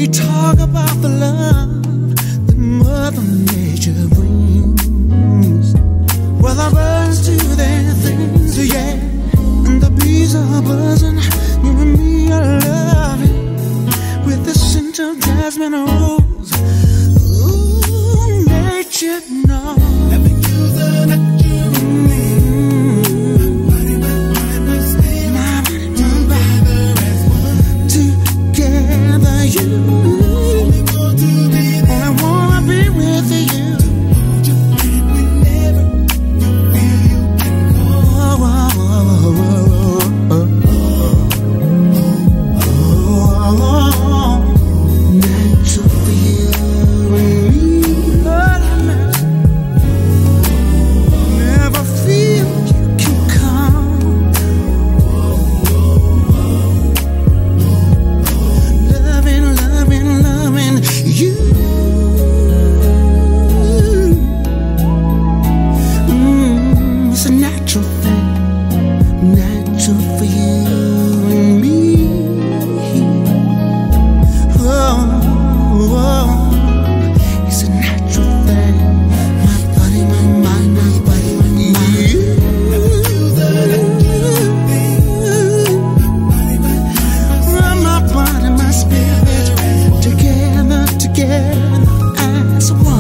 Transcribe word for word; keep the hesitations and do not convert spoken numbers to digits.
we talk about the love that Mother Nature brings. Well, the birds do their things, yeah, and the bees are buzzing. You and me are loving with the scent of jasmine rose. Ooh, nature knows. Having you the natural body, my body, my spirit, my body, my body, together you. Only want to be there. Only wanna be with you. To hold your hand whenever you feel you can go. Oh, oh, oh, oh, oh, oh. Natural for you and me. Lord have mercy. Never feel you can come. Loving, loving, loving you. Mm, it's a natural thing. Natural for you and me. Oh, oh, it's a natural thing. My body, my mind, my body, my mind. My body, my spirit, together, together as one.